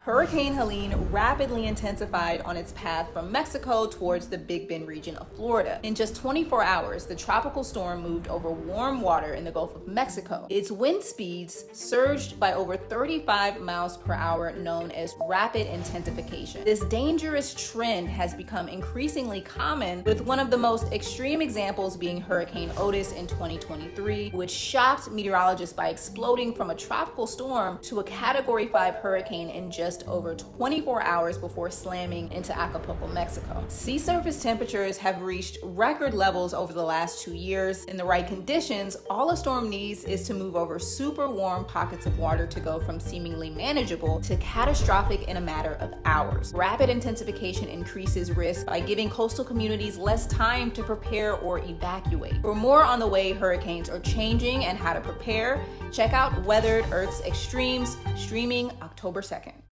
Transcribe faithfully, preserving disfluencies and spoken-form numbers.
Hurricane Helene rapidly intensified on its path from Mexico towards the Big Bend region of Florida. In just twenty-four hours, the tropical storm moved over warm water in the Gulf of Mexico. Its wind speeds surged by over thirty-five miles per hour, known as rapid intensification. This dangerous trend has become increasingly common, with one of the most extreme examples being Hurricane Otis in twenty twenty-three, which shocked meteorologists by exploding from a tropical storm to a Category five hurricane in just over twenty-four hours before slamming into Acapulco, Mexico. Sea surface temperatures have reached record levels over the last two years. In the right conditions, all a storm needs is to move over super warm pockets of water to go from seemingly manageable to catastrophic in a matter of hours. Rapid intensification increases risk by giving coastal communities less time to prepare or evacuate. For more on the way hurricanes are changing and how to prepare, check out Weathered Earth's Extremes, streaming October second.